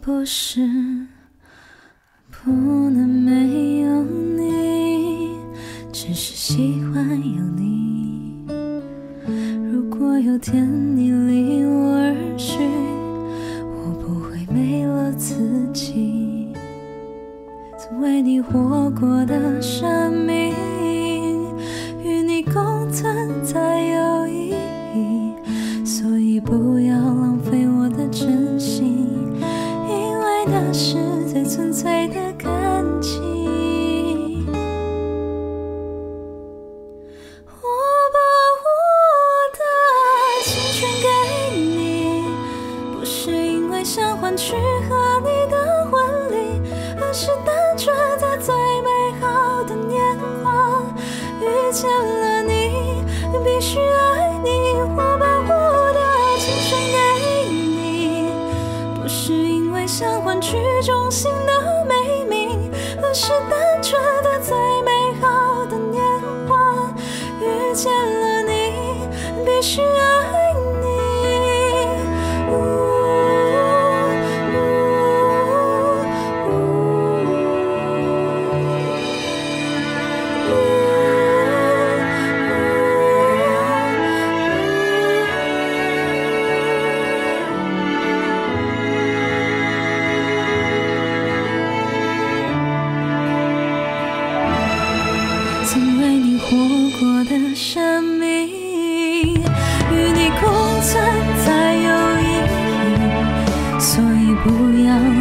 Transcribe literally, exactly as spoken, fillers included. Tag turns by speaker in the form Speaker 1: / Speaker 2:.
Speaker 1: 不是不能没有你，只是喜欢有你。如果有天你离我而去，我不会没了自己。曾为你活过的生命，与你共存才有意义。所以不要浪费我的真心，因为那是最纯粹的感情。我把我的青春给你，不是因为想换取和你的婚礼，而是单纯在最美好的年华遇见了你，必须爱你。我把我的青春给你，不是因为想换取衷心的美名，而是单纯的最美好的年华遇见了你，必须爱你。曾为你活过的生命，与你共存才有意义。所以不要